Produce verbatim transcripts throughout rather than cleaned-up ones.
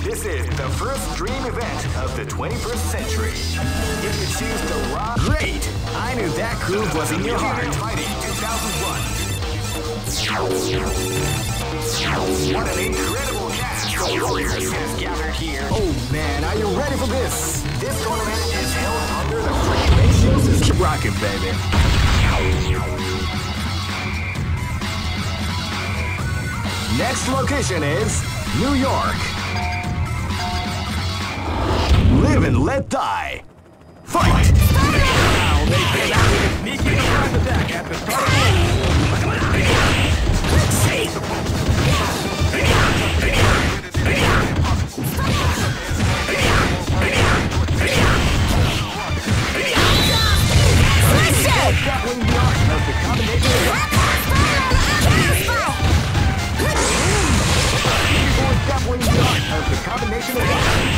This is the first dream event of the twenty-first century. If you choose the wrong... Great! I knew that groove was in your heart. Fighting two thousand one. What an incredible cast of warriors has gathered here. Oh man, are you ready for this? This tournament is held under the free ratio system. Keep rocking, baby. Next location is New York. Live and let die. Fight! Now they get out with a sneaky surprise attack at the start of the game. Let's see. Grappling the art of the combination of grappling the art of the combination of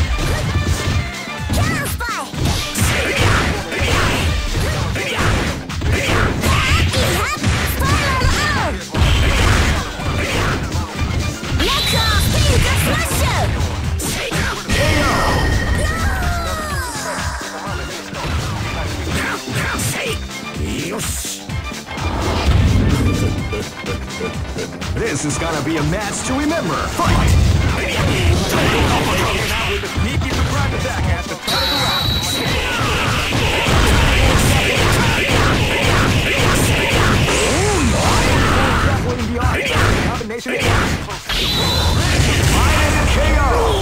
This is gonna be a match to remember. Fight! With a sneaky surprise attack at the start of the round. Grappling the art. Combination of K O.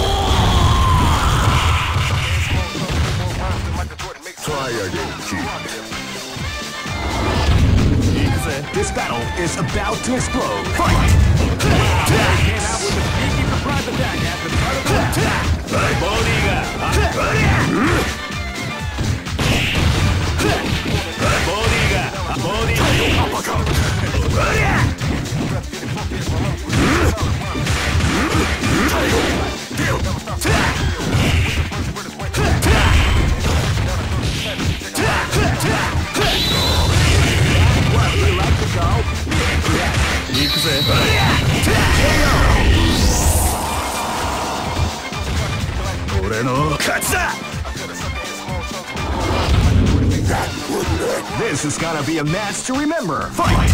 Try again, Chief. This battle is about to explode. Fight! Came out with a sneaky surprise attack at the start of the round. Body ga. Body ga. Body ga. This is gonna be a match to remember. Fight!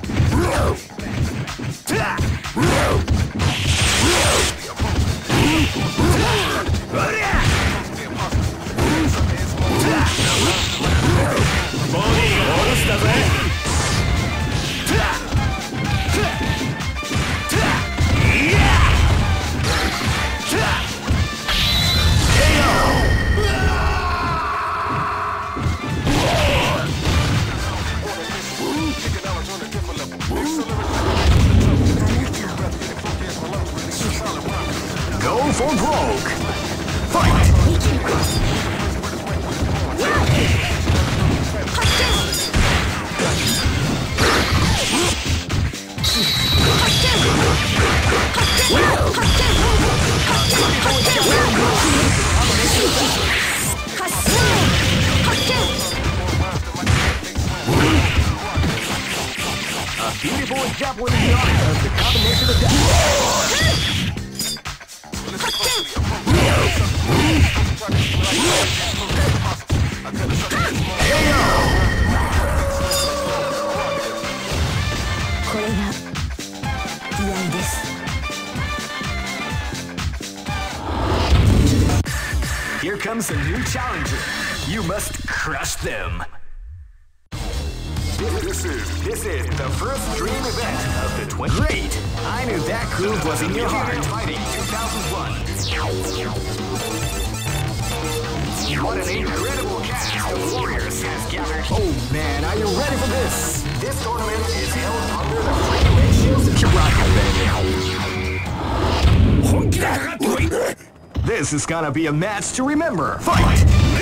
Go for broke! Fight! A beautiful javelin shot of the combination of death. Here comes a new challenger. You must crush them. This is this is the first dream event of the twenty. Great! I knew that groove was in your heart. Fighting two thousand one. What an incredible cast of warriors has gathered. Oh man, are you ready for this? This tournament is held under the free ratio system. This is gonna be a match to remember. Fight!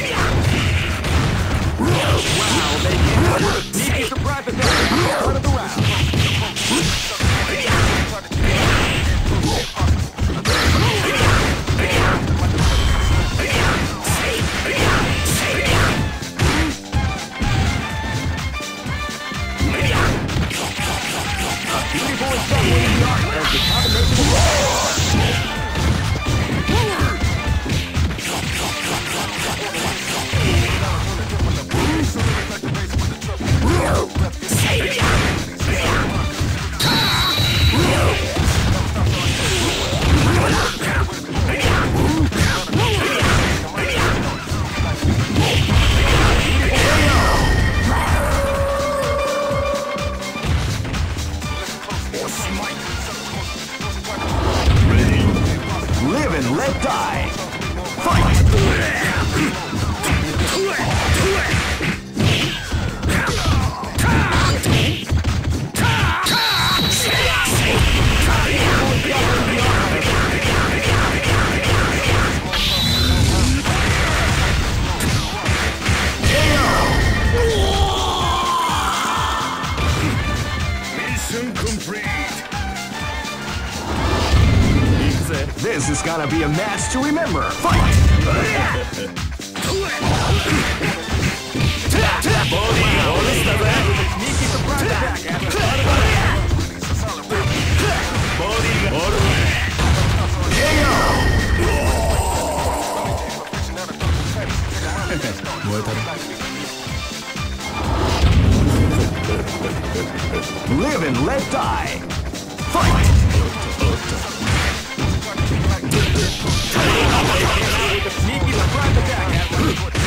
Wow, they came out with a sneaky surprise attack at the start of the round. A beautiful assembly art of the combination of Live and let die. Fight! This is gonna be a match to remember. Fight! Live and let die. Fight! Sneaky surprise attack after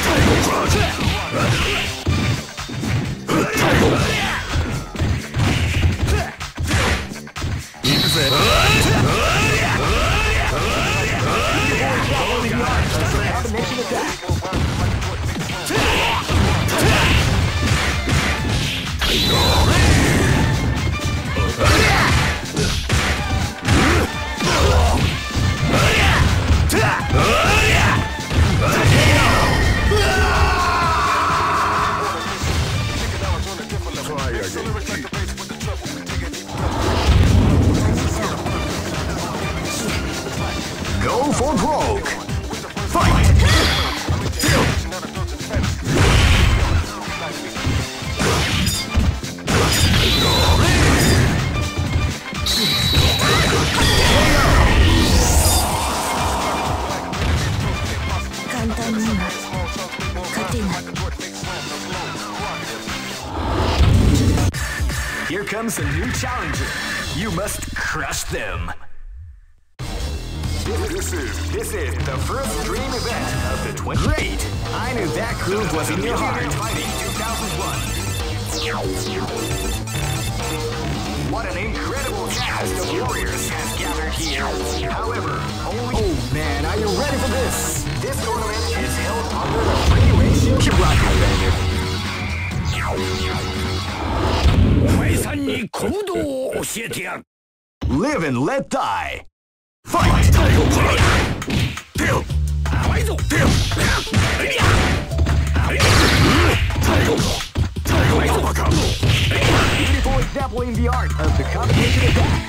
combination attack. Go for broke. Fight! Here comes a new challenger. You must crush them. This is this is the first dream event of the twenty. Great! I knew that groove was in your heart. Fighting two thousand one. What an incredible cast of warriors has gathered here. However, only. Oh man, are you ready for this? This tournament is held under the free ratio. Keep rocking, baby. お前さんに行動を教えてやる。Live and let die. Fight! Beautiful exampling the art of the combination attack.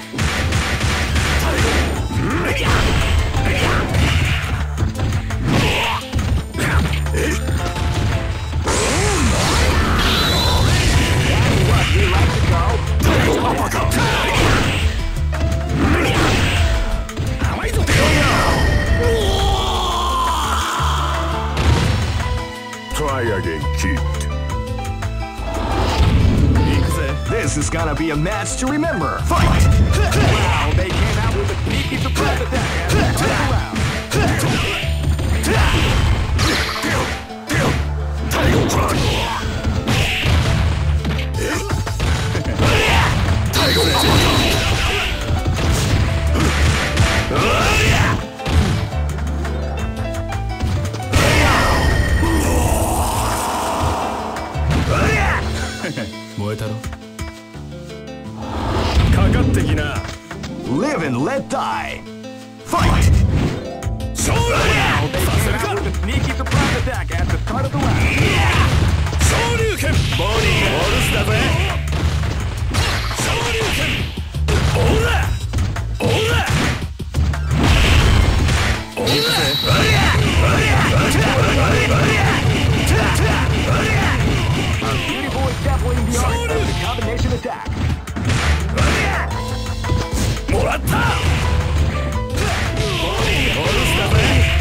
That's what we like to go. Try again, kid. This is gonna be a match to remember. Fight! Wow, they came out with a sneaky surprise attack and turn around. Live and let die. Fight! Wow, they came out with a sneaky surprise attack at the start of the round. Shoryuken! Body Horus da ze! Shoryuken! Ora! Ora! A beautiful exampling the art of the combination attack. Morata! Horus da ze!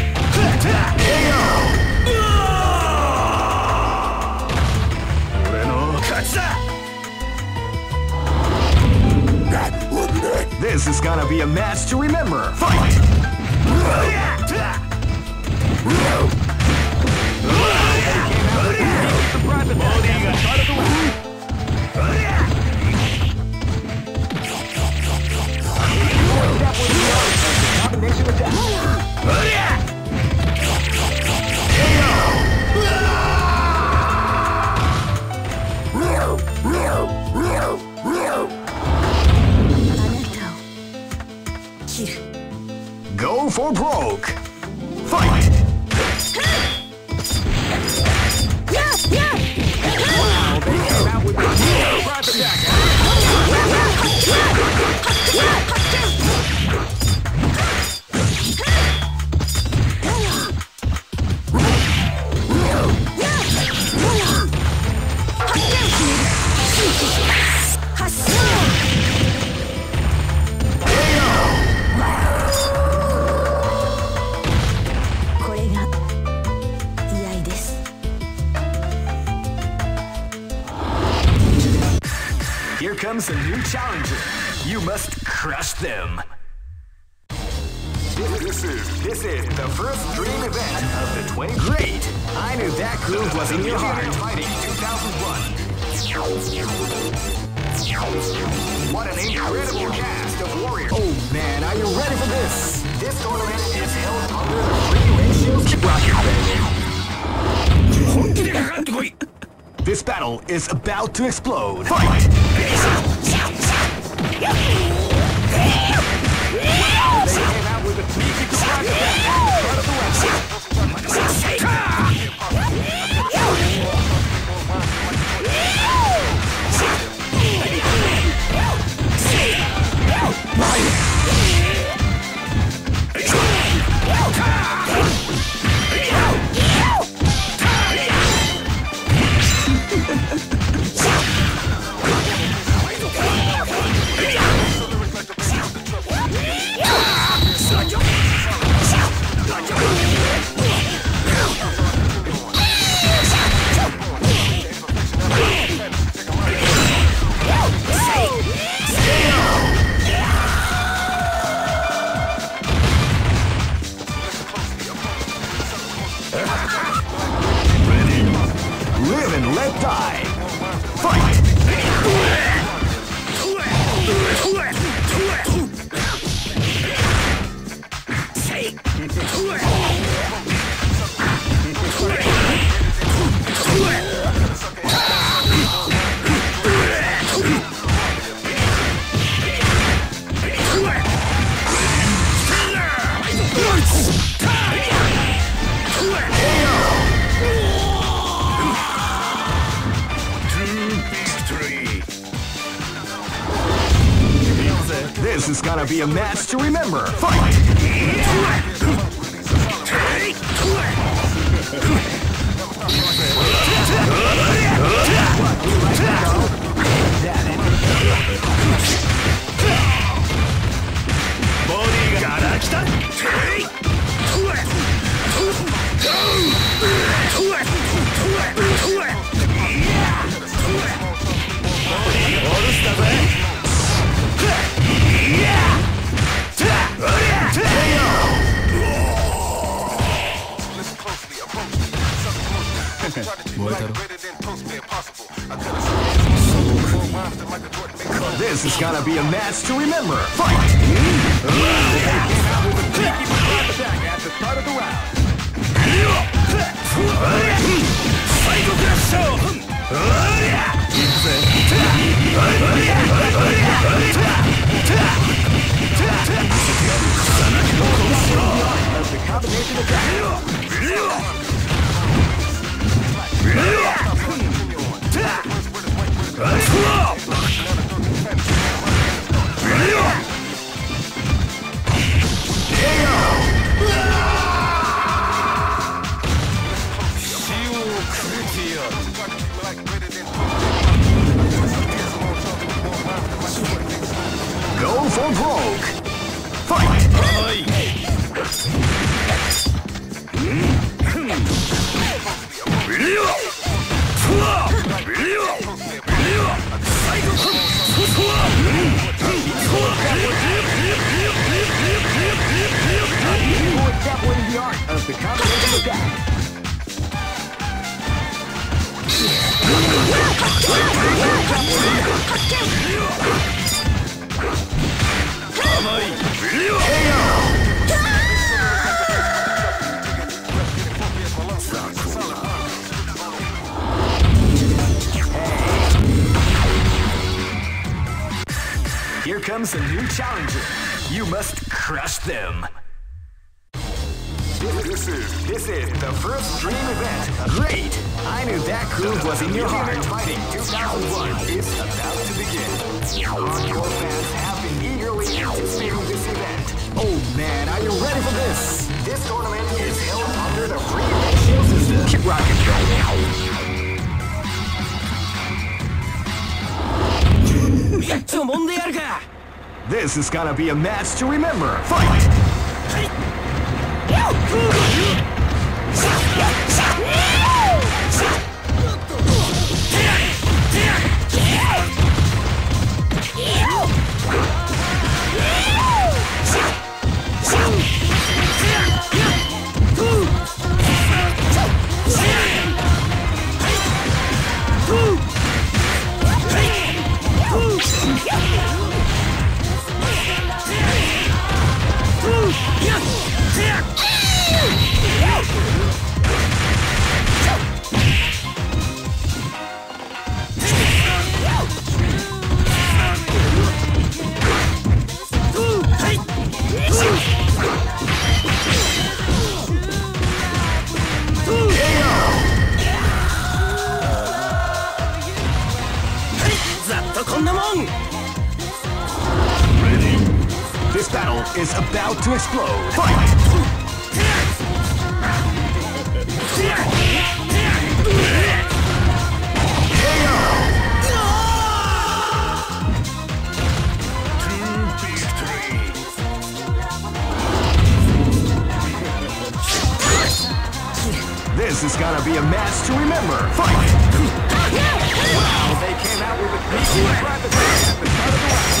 This is gonna be a match to remember. Fight! Combination attack. Go for broke. Fight. Yeah, yeah. Wow, they came out with a surprise attack. Here comes a new challenger. You must crush them. This, this is this is the first dream event of the twenty. Great! I knew that groove was in your heart. Fighting two thousand one. What an incredible cast of warriors! Oh man, are you ready for this? This tournament is held under the free ratio. Keep rocking, baby. This battle is about to explode. Fight! Wow, they came out with a sneaky surprise attack at the front of the Live and let die. Fight! This is gonna be a match to remember. Fight! This is gonna be a match to remember. Fight! Attack at the start of the round. The combination attack. K O! comes a new challenger. You must crush them. This is, this is the first dream event. Great! I knew that groove was in your heart. Fighting two thousand one is about to begin. Hardcore fans have been eagerly anticipating this event. Oh man, are you ready for this? This tournament is held under the free ratio system. Keep rocking, baby. This is gonna be a match to remember. Fight! This battle is about to explode. Fight! This is gonna be a match to remember. Fight! Wow, they came out with a sneaky grab attack at the start of the round.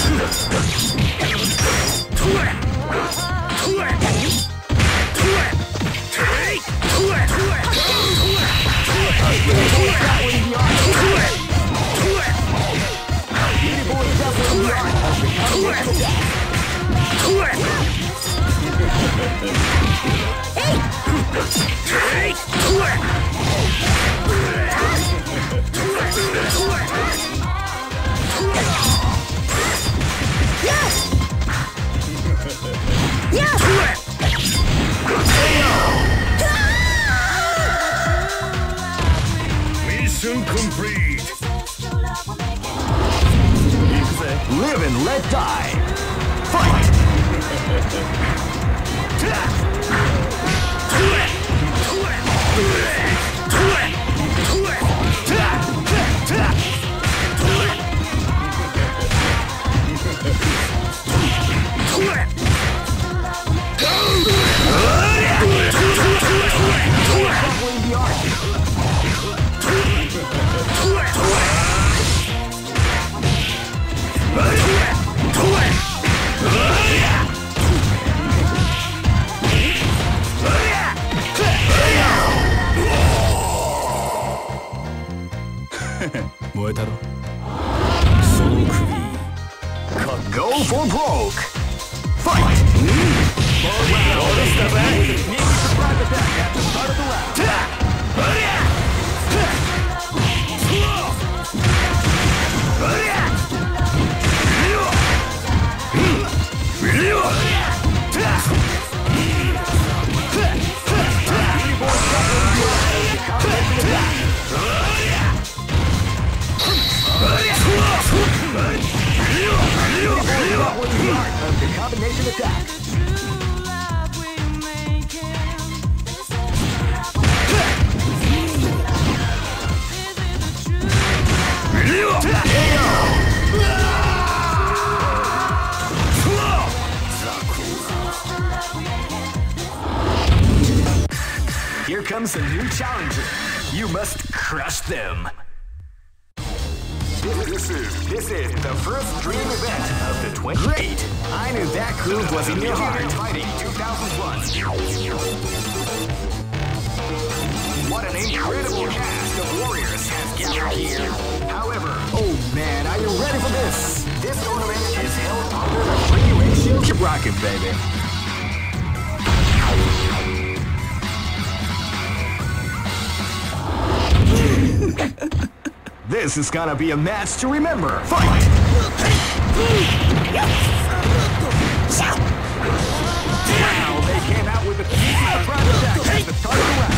Mission complete. Live and let die. Fight! Go for broke! Fight! At the start of the round. The combination attack. Here comes a new challenger. You must crush them. This is, this is the first dream event of the twenty. Great! I knew that groove was in your heart. Fighting two thousand one. What an incredible cast of warriors has gathered here. However, oh man, are you ready for this? This tournament is held under the free ratio. Keep rocking, baby. This is gonna be a match to remember. Fight! Wow, they came out with a sneaky surprise attack at the start of the round.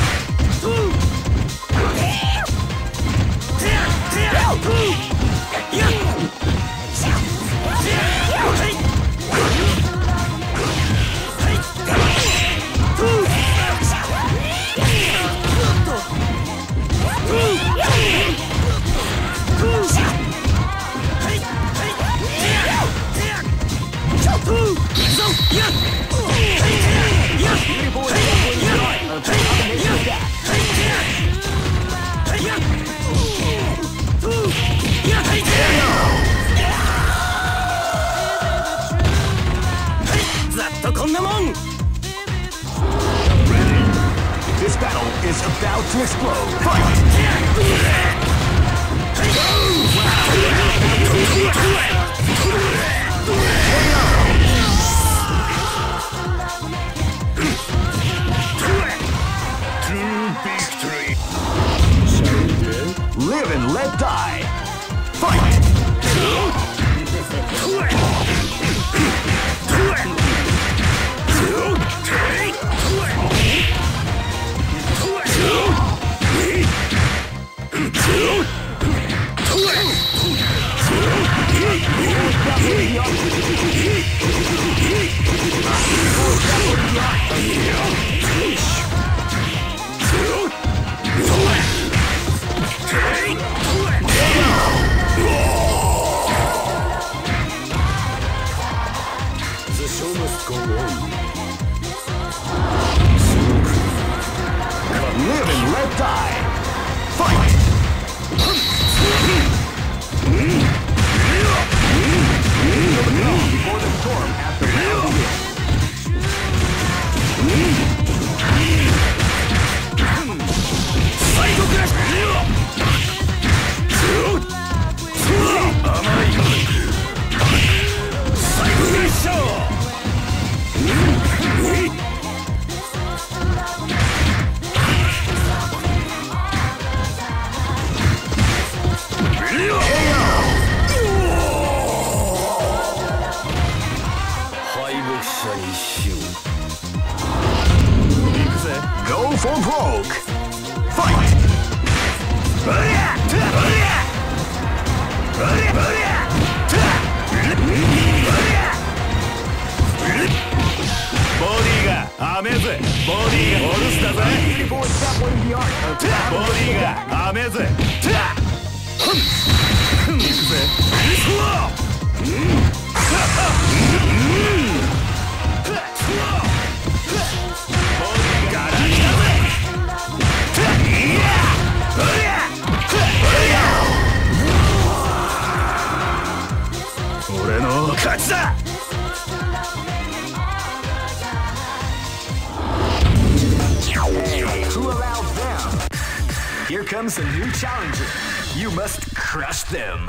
This battle is about to explode. Fight! To victory. Live and let die. Fight! The show must go on. Live and let die. Fight! Before the storm has the round begin. Go for broke. Fight! Body が雨ぜ。ボディがお留守だぜ。 Before exampling the art of ボディが雨ぜ。行くぜ。俺の勝ちだ。 Who allowed them? Here comes a new challenger. You must crush them.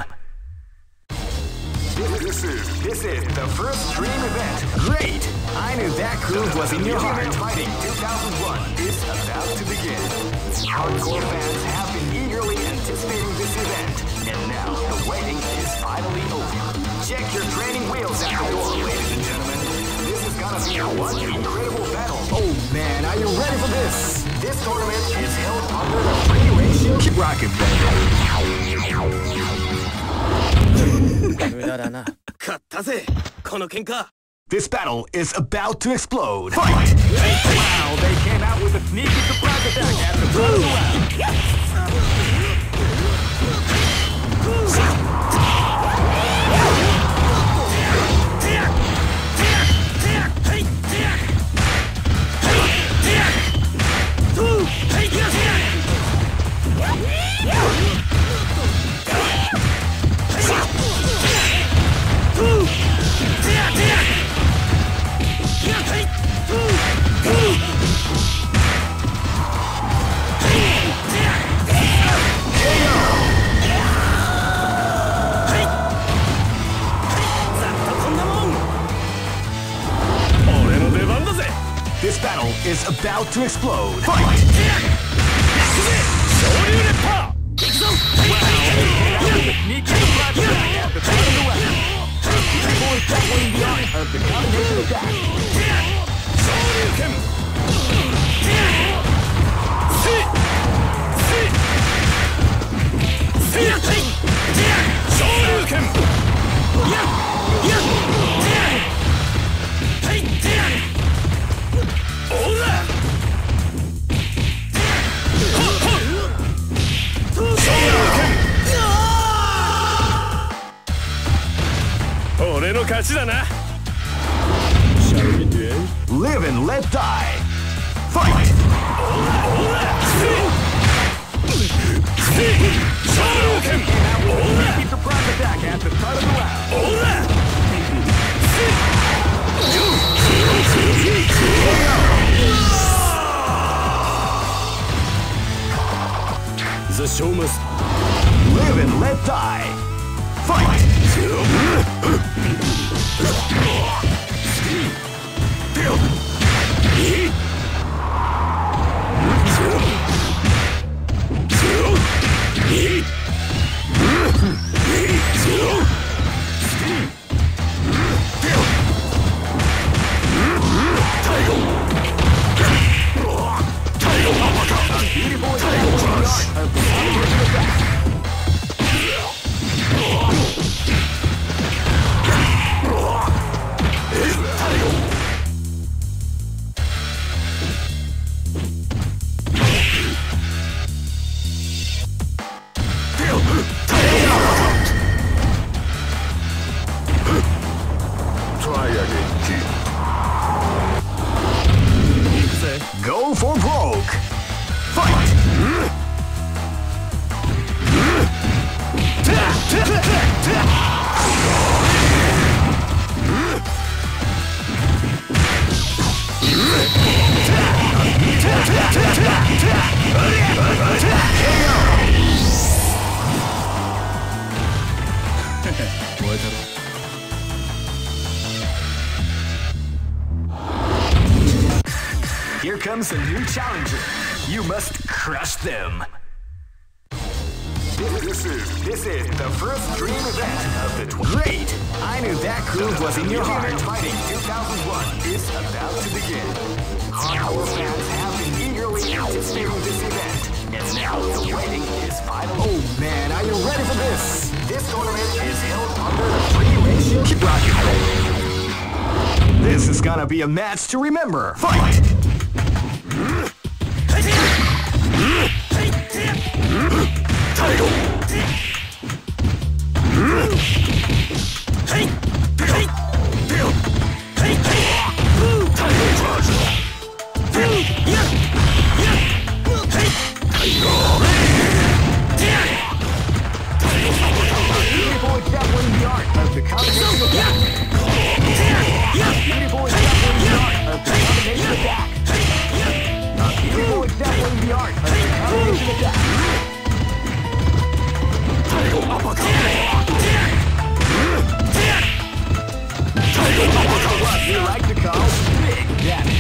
This is this is the first dream event. Great! I knew that groove was in your heart. Fighting two thousand one is about to begin. Hardcore fans have been eagerly anticipating this event, and now the waiting is finally over. Check your training wheels at the door, ladies and gentlemen. This is gonna be one incredible battle. Oh man, are you ready for this? This tournament is held under the free ratio. Keep rocking, baby. 無駄だな。勝ったぜ、この喧嘩。 This battle is about to explode. Fight! Wow, they came out with a sneaky surprise attack at the start of the round. This battle is about to explode. Fight! Wow, they came out with a sneaky surprise attack at the start of the round. 俺の勝ちだな。 Live and let die. Fight! Keep surprise attack at the start of the round. The show must Live and let die. Fight! Go for broke. Fight! Here comes a new challenger. You must crush them. This, this is this is the first dream event of the tw- Great! I knew that groove was in your heart. Fighting two thousand one is about to begin. Hardcore fans have been eagerly anticipating this event, and now the waiting is final. Oh man, are you ready for this? This tournament is held under the free ratio. Keep rocking. This is gonna be a match to remember. Fight! Beautiful example in the art of the combination attack. Beautiful example in the art of the combination attack. Beautiful example in the art of the combination attack. What you like to call big damage.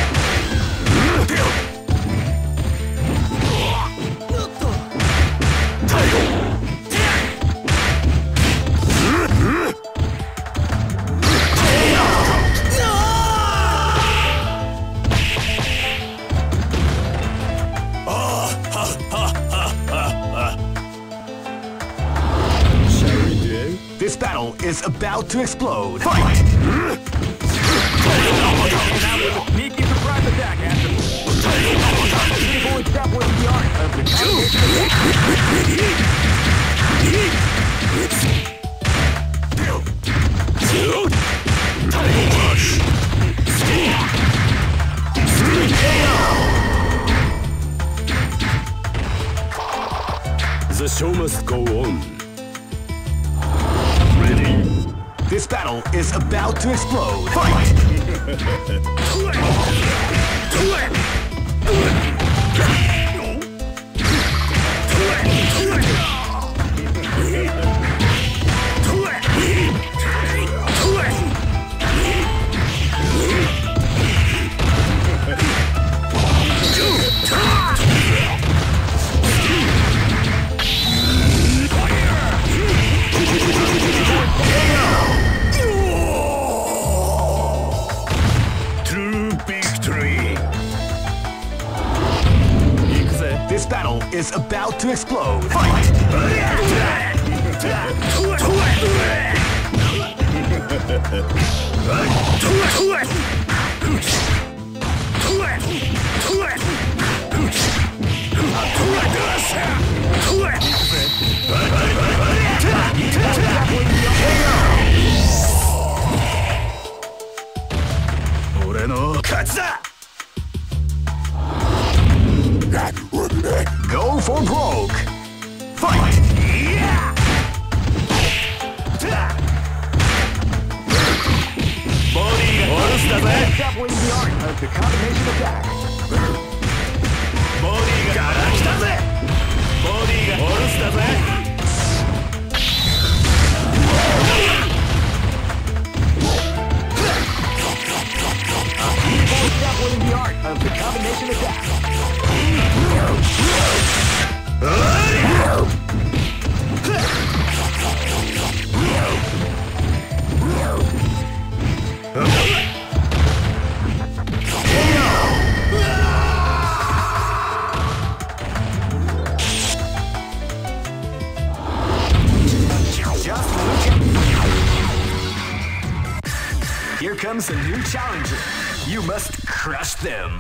This battle is about to explode. Fight! Sneaky surprise attack after. Beautiful example in the art of the combination The show must go on. This battle is about to explode. Fight! This battle is about to explode. Fight! Go for broke. Fight! Doubling the art of the combination attack. Doubling the art of the combination attack. Here comes a new challenger. You must crush them.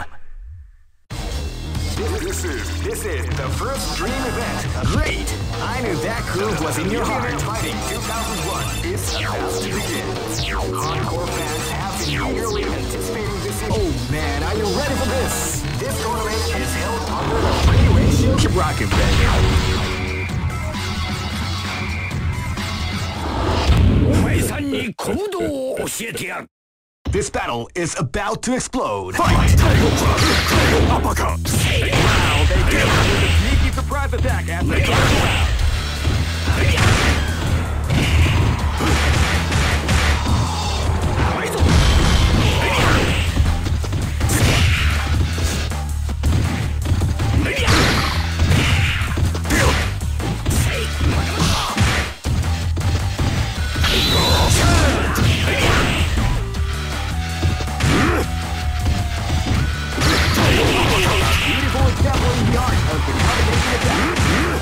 This is this is the first dream event. Great! I knew that groove was in your heart. Fighting two thousand one is about to begin. Hardcore fans have been eagerly anticipating this. Oh man, are you ready for this? This tournament is held under the free ratio. Keep rocking, baby. This battle is about to explode. Fight! Uppercut! Wow, they came out with a sneaky surprise attack at the first round. Beautiful example in the art of the combination attack.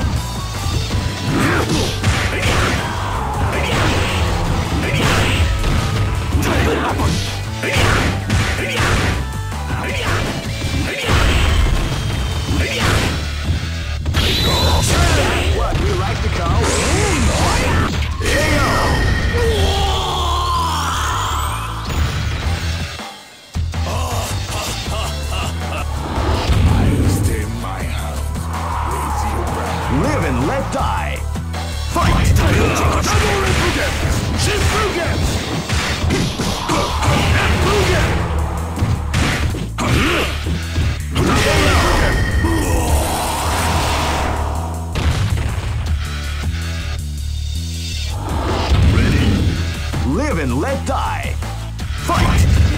What we like to call K O. Live and let die. Fight! Ready? Live and let die. Fight!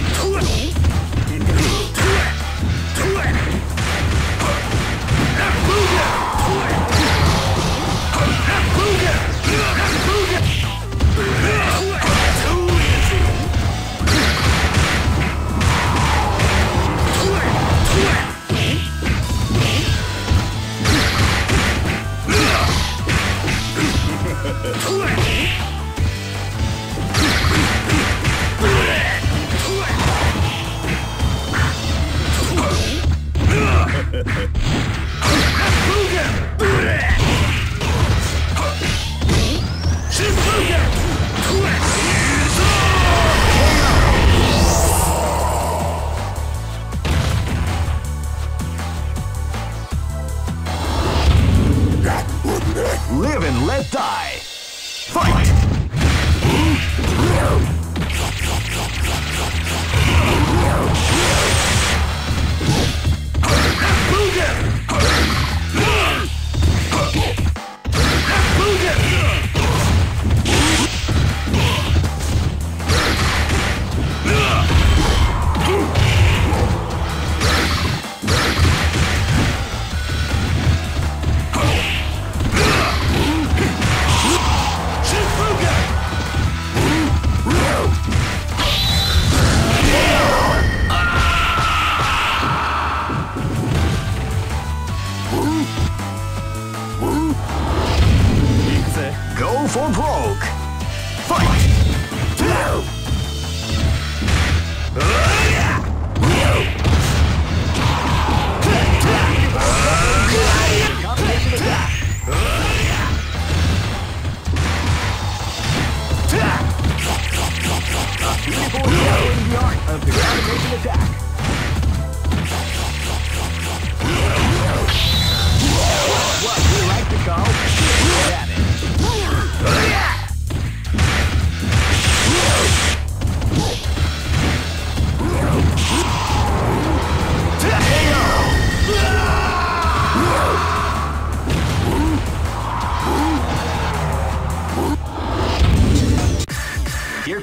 Live and let die. Fight!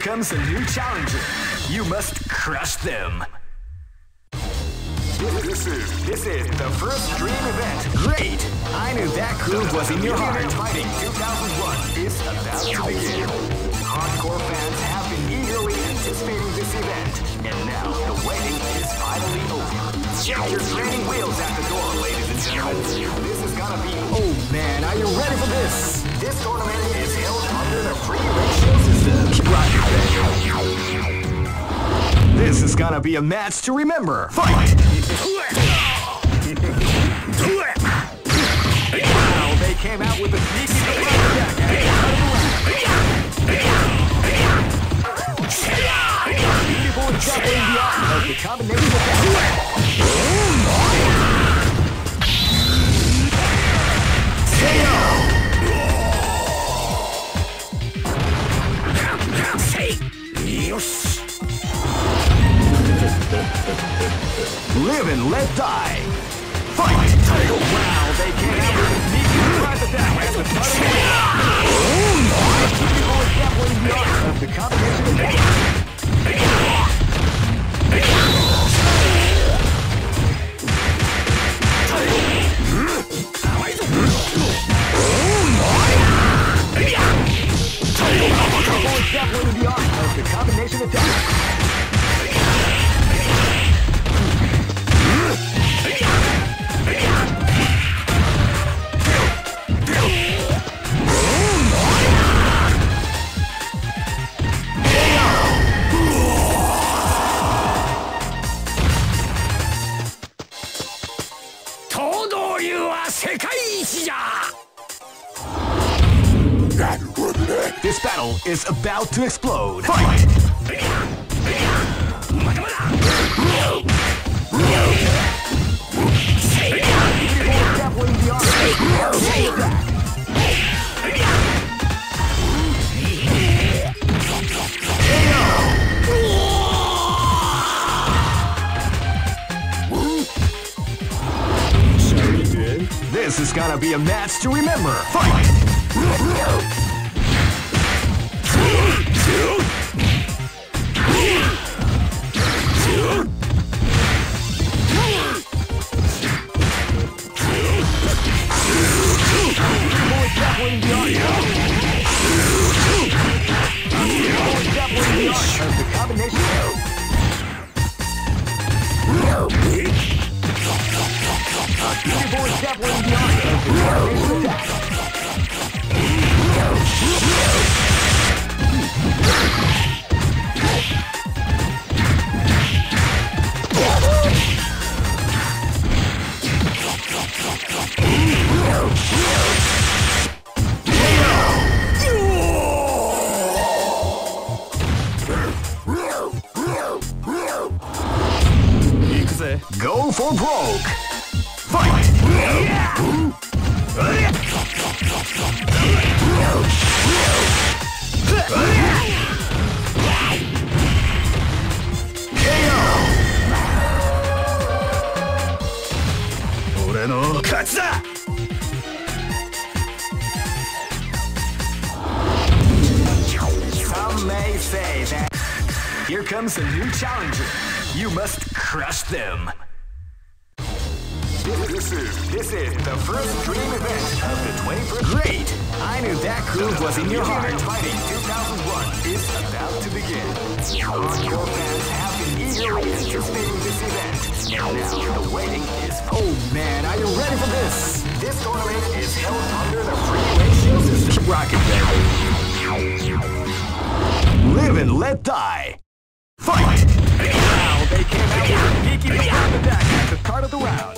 comes a new challenger. You must crush them. This is this is the first dream event. Great! I knew that groove was in your heart. Fighting two thousand one is about to begin. Hardcore fans have been eagerly anticipating this event, and now the waiting is finally over. Check your training wheels at the door, ladies and gentlemen. This is gonna be. Oh man, are you ready for this? This tournament is held under the free ratio system. Roger, baby. This is gonna be a match to remember. Fight! Wow, they came out with a sneaky attack. Beautiful juggling the art of the combination attack. Live and let die. Fight! Wow, they came out with a sneaky surprise attack at the start of the round. Beautiful is definitely the art of the combination attack. Beautiful is definitely the art of the combination attack. This battle is about to explode. Fight! This is gonna be a match to remember. Fight! Go for broke! Fight! Some may say that here comes a new challenger. You must crush them. This is this is the first dream event of the twenty-first. Great! I knew that groove was in your heart. Fighting two thousand one is about to begin. Hardcore fans have been eagerly anticipating this event, and now the waiting is. Oh man, are you ready for this? This tournament is held under the free ratio system. Rocket, baby. Live and let die. Fight! Wow, they came out with a sneaky surprise attack at the start of the round.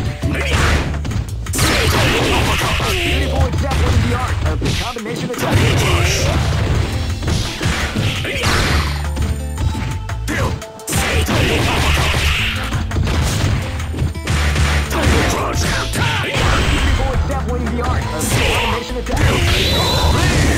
Beautiful example in the art of the combination attack. Beautiful example in the art of the combination attack.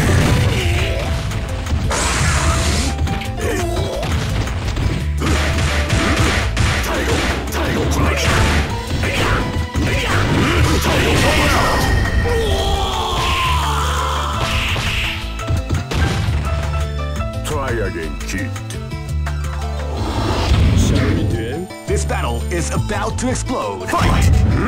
to explode. Fight!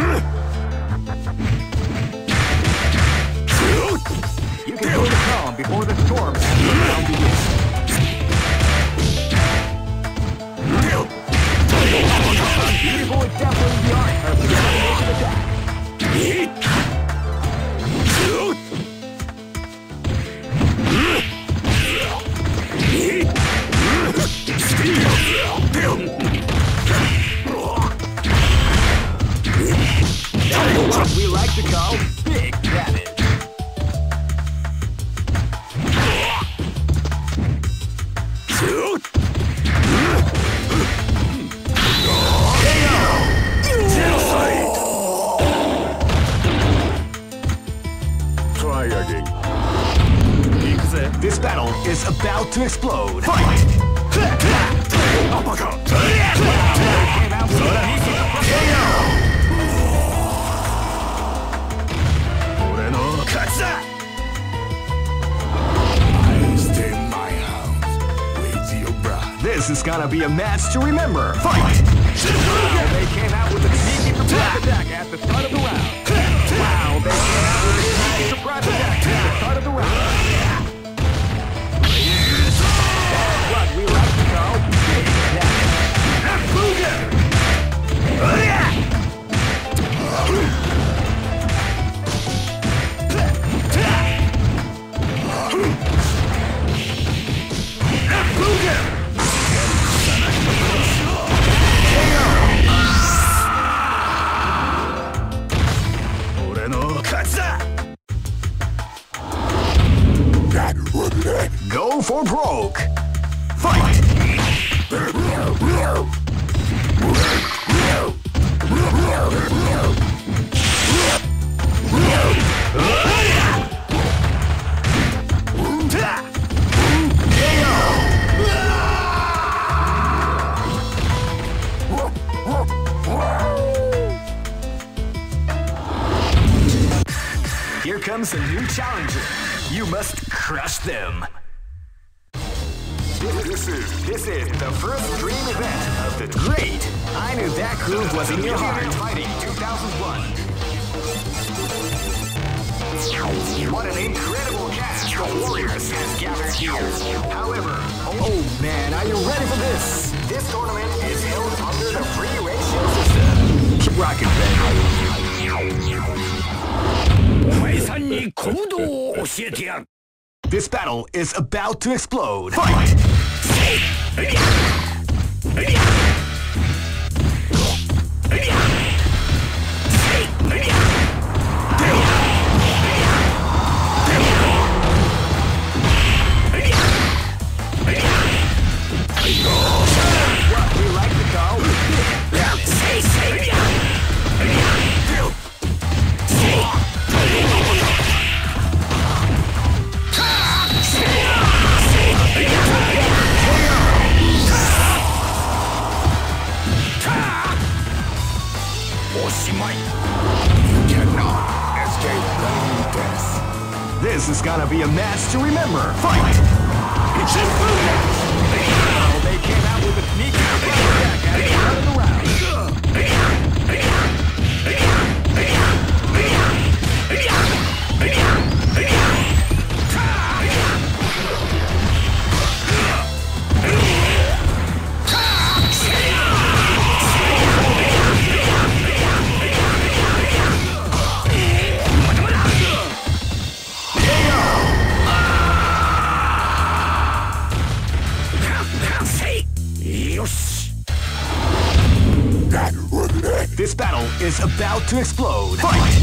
You can hold the calm before the storm and the round begins. Beautiful example in the art of the combination attack. That's what we like to call big damage. Try again. This battle is about to explode. Fight! Uppercut. This is gonna be a match to remember. Fight! Wow, they came out with a sneaky surprise attack at the start of the round. Wow, they came out with a sneaky surprise attack at the start of the round. That's what we like to call big damage. Go for broke. Fight! Here comes a new challenger. You must crush them. This is this is the first dream event of the great. I knew that groove was in your heart. Fighting two thousand one. What an incredible cast of warriors has gathered here. However, Oh man, are you ready for this? this tournament is held under the free ratio system. Keep rocking, baby. お前さんにコードを教えてやる。 This battle is about to explode. Fight! What we like to call big damage. This is gonna be a match to remember. Fight! Wow, they came out with a sneaky surprise attack at the start of the round. This battle is about to explode. Fight!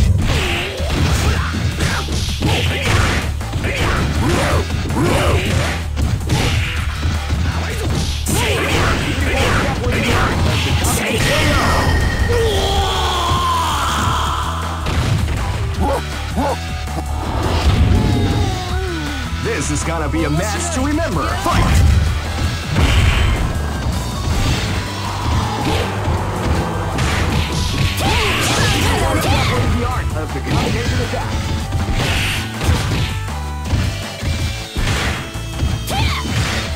This is gonna be a match to remember. Fight! The art of the combination attack.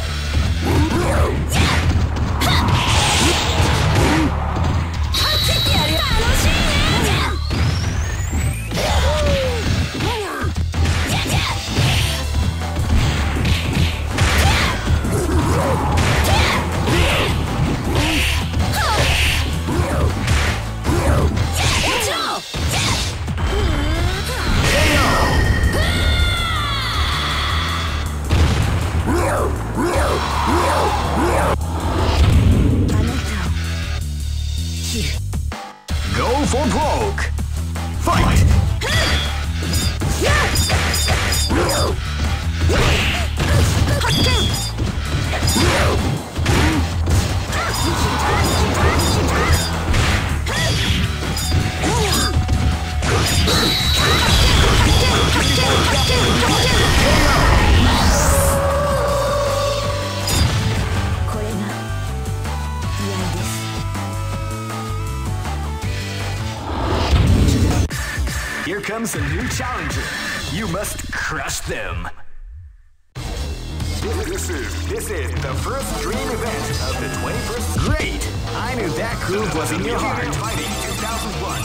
I'll take you! Go for broke. Fight. Here comes a new challenger. You must crush them. This is this is the first dream event of the twenty-first. Great! I knew that groove was in your heart. Fighting two thousand one.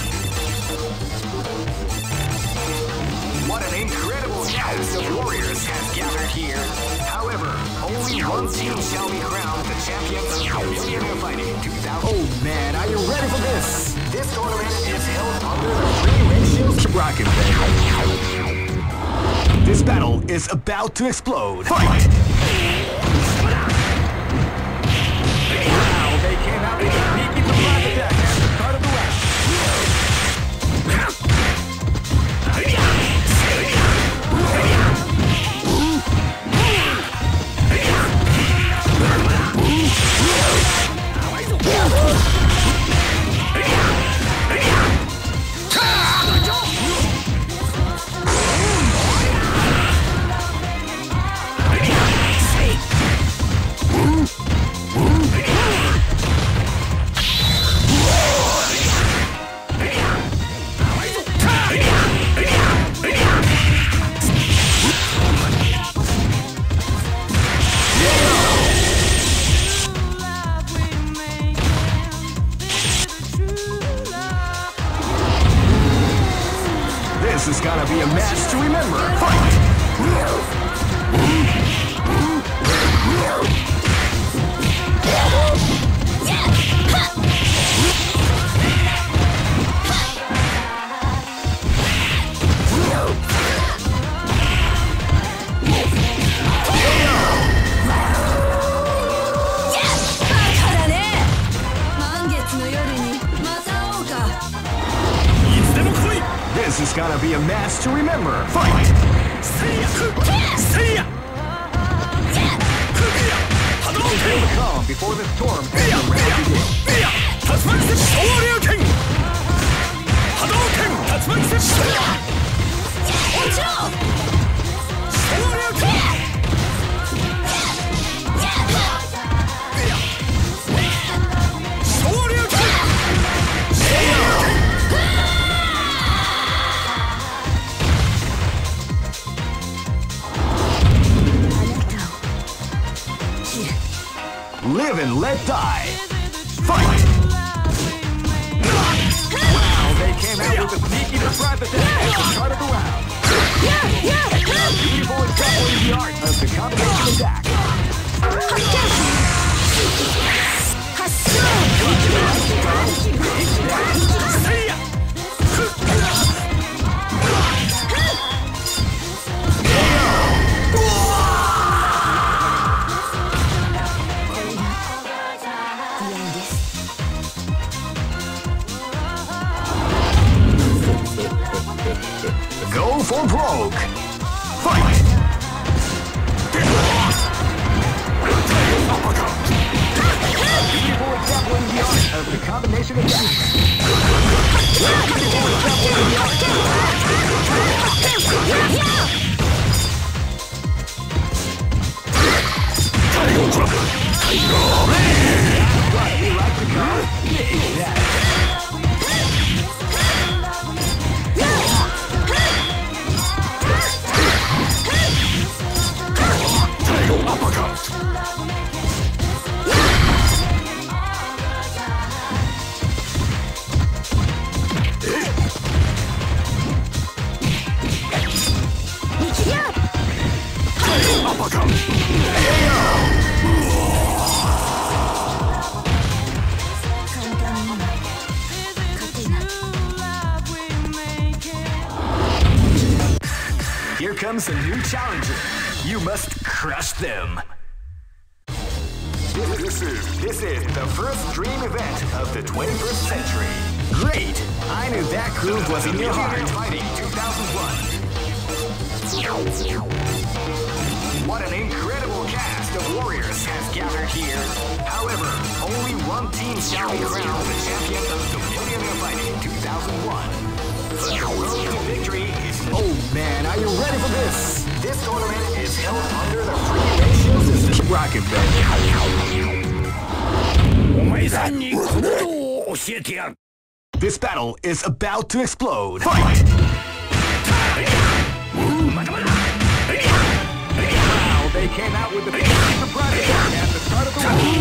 What an incredible cast of warriors has gathered here. However, only one team shall be crowned the champion of Millionaire Fighting two thousand. Oh man, are you ready for this? This tournament is held under the free ratio. Keep rocking, baby. This battle is about to explode. Fight! Wow, they came out with a sneaky surprise attack at the start of the round. This is gonna be a match to remember. Fight! This is gonna be a match to remember. Fight! Feel the calm before the storm and the round Live and let die. Fight! Wow, they came out with a sneaky surprise attack at the start of the round. Beautiful example in the art of the combination attack. Go for broke. Fight! Beautiful example in the art of the combination attack. Beautiful example in the art. We like to call Big Daddy. Here comes a new challenger. You must crush them. This is this is the first dream event of the twenty-first century. Great! I knew that groove was in your heart. Fighting two thousand one. What an incredible cast of warriors has gathered here. However, only one team shall be crowned the champion of the Millionaire Fighting two thousand one. The road to victory is... Oh man, are you ready for this? This tournament is held under the free ratio system. Keep rocking, baby. This battle is about to explode. Fight! Wow, they came out with the big surprise attack at the start of the round.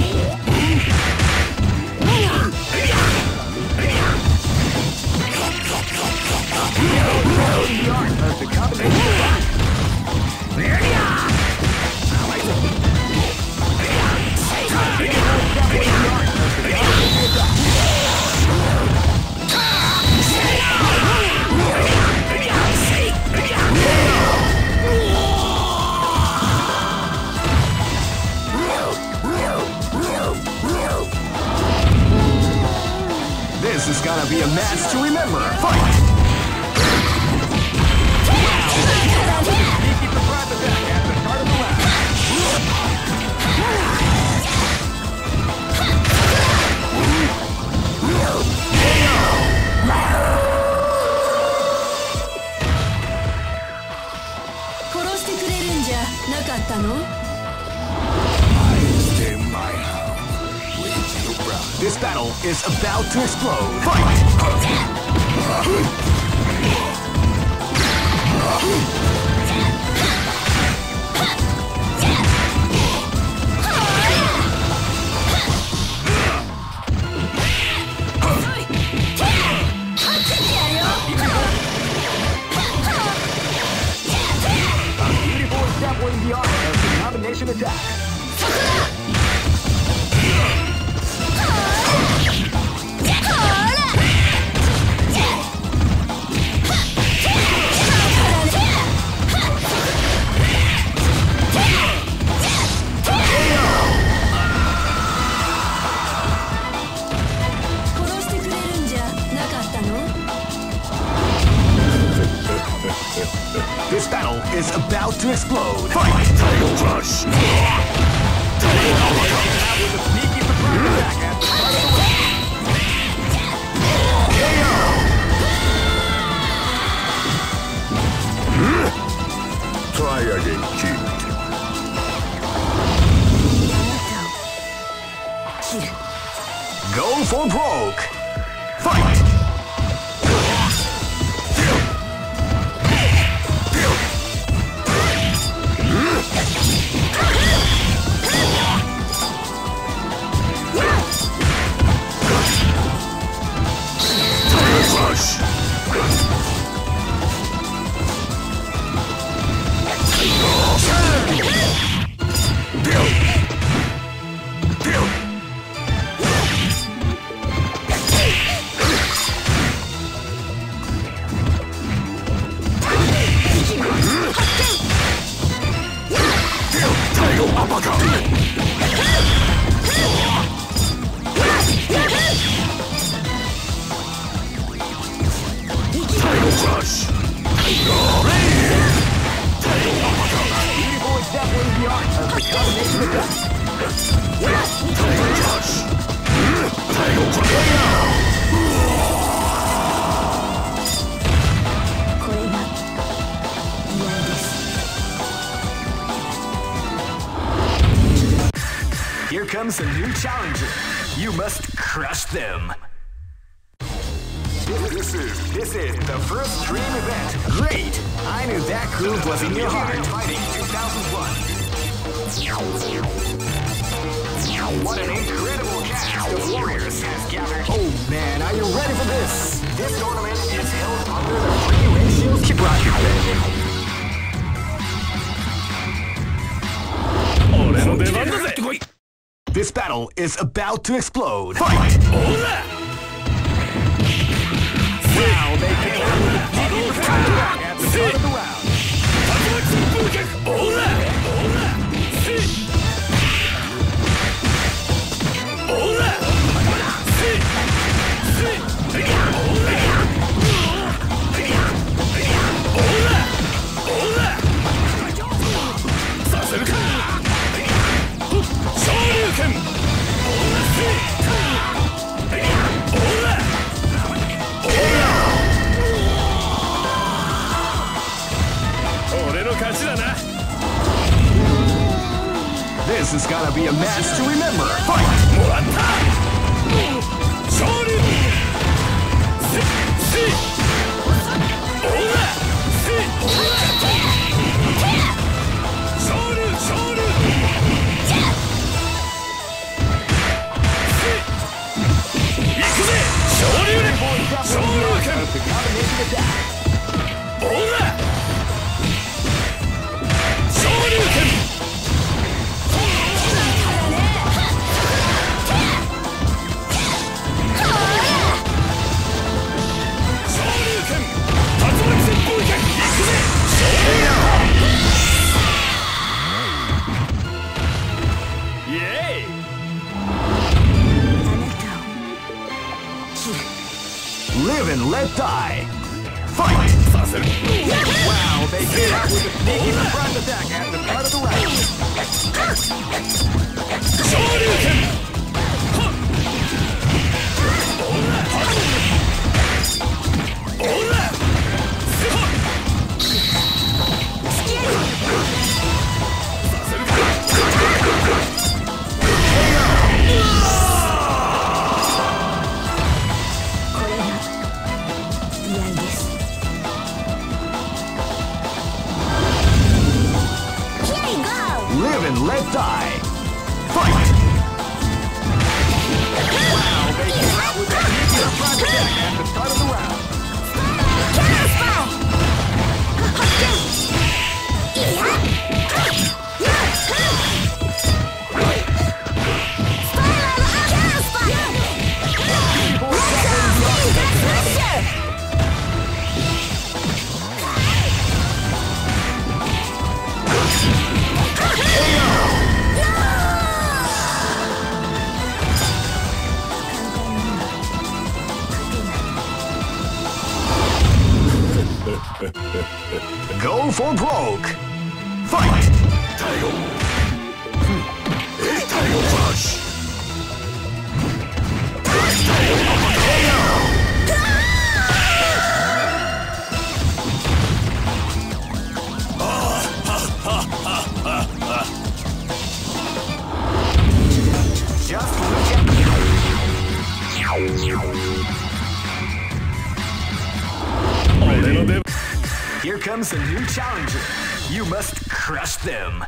The art of the combination attack. This is gonna be a match to remember. Fight! Sneaky surprise attack at the start of the round. This battle is about to explode. Fight! Beautiful exampling the art of the combination attack. This battle is about to explode. Fight! Title Crush! With a sneaky surprise attack at the start of the round. Try again, kid. Go for broke! Fight! Here comes a new challenger. You must crush them. This is this is the first dream event. Great! I knew that groove was in your heart. Fighting two thousand one. What an incredible cast of warriors has gathered. Oh man, are you ready for this? This tournament is held under the free ratio. Keep rocking, baby. This battle is about to explode. Fight! Wow, they came out with a deep attack at the start of the round. This is gonna be a match to remember. Fight! もらった昇竜せせオーラせ昇竜昇竜せ行くぜ昇竜連昇竜拳オーラ昇竜拳 Live and let die. Fight! Wow, they came out with a sneaky surprise attack at the start of the round. Shoryuken! Ora! Live and let die. Fight! Wow, they came out with a sneaky surprise attack at the start of the round. Go for broke. Fight! Taigo! Taigo Flash! Just look at Here comes a new challenger. You must crush them.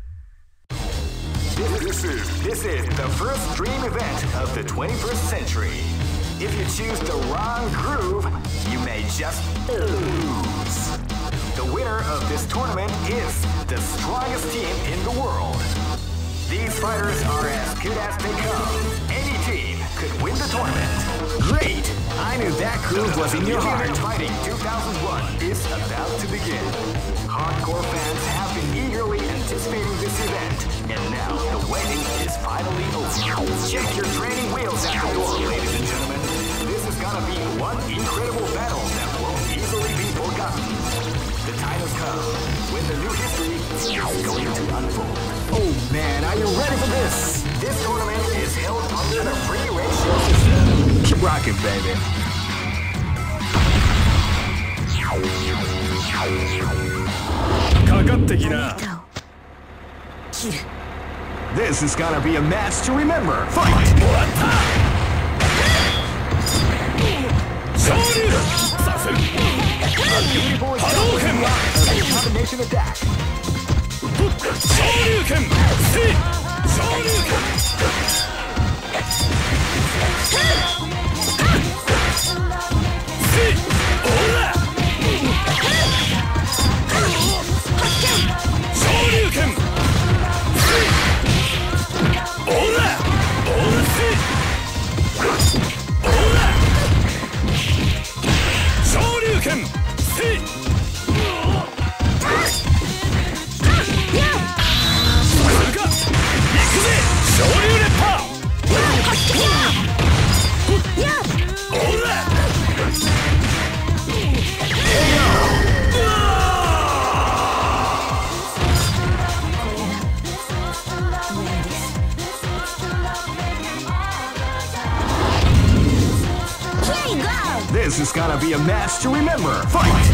This is, this is the first dream event of the twenty-first century. If you choose the wrong groove, you may just lose. The winner of this tournament is the strongest team in the world. These fighters are as good as they come. Any team could win the tournament. Great! I knew that groove was in your heart. Fighting two thousand one is about to begin. Hardcore fans have been eagerly anticipating this event, and now the waiting is finally over. Check your training wheels at the door, ladies and gentlemen. This is gonna be one incredible battle that won't easily be forgotten. The time has come when the new history is going to unfold. Oh man, are you ready for this? This tournament is held under the free ratio system. Keep rocking, baby. This is gonna be a match to remember. Fight! Beautiful combination attack. Shoryuken! See! Shoryuken! See! Ora! Shoryuken! See! Ora! Ora! See! Ora! Shoryuken! See! This is gonna be a match to remember. Fight!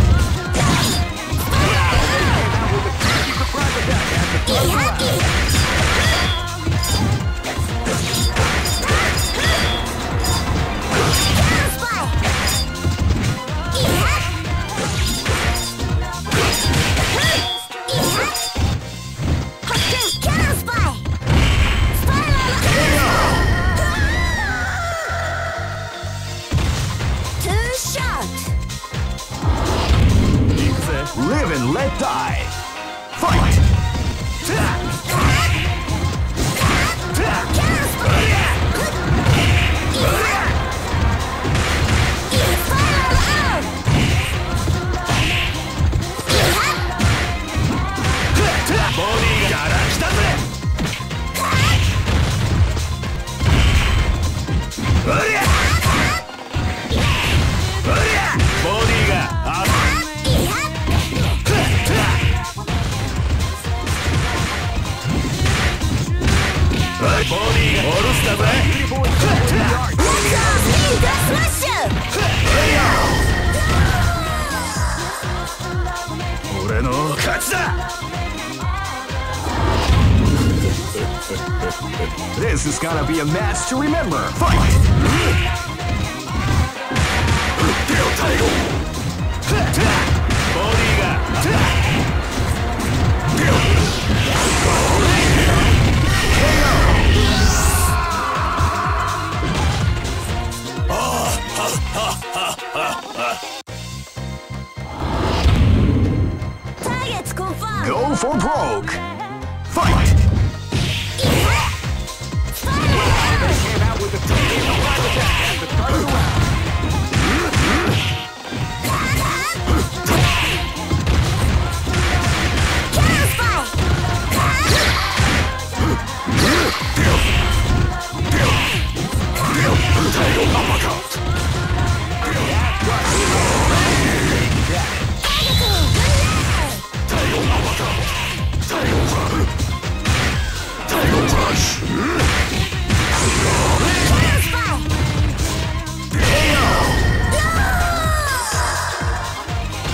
and let die. Fight! This is gonna be a match to remember. Fight! Targets confirmed. Go for broke. Fight! They came out with a two-game attack at the start of the round.